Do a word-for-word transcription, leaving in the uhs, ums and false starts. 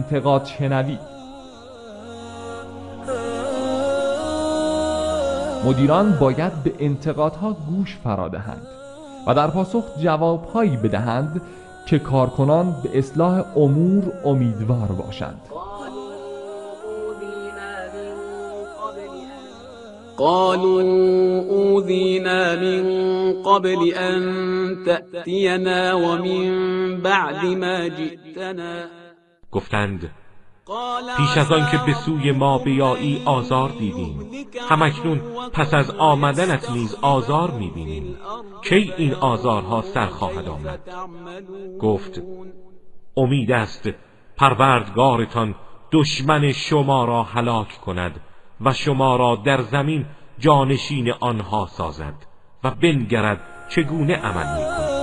انتقاد شنوید. مدیران باید به انتقادها گوش فرا دهند و در پاسخ جوابهایی بدهند که کارکنان به اصلاح امور امیدوار باشند. قالوا اوذینا من قبل ان تأتینا و من بعد ما جئتنا. گفتند پیش از آن که به سوی ما بیایی آزار دیدیم، همکنون پس از آمدنت نیز آزار می‌بینیم. کی این آزارها سر خواهد آمد؟ گفت امید است پروردگارتان دشمن شما را هلاک کند و شما را در زمین جانشین آنها سازد و بنگرد چگونه عمل می‌کنید.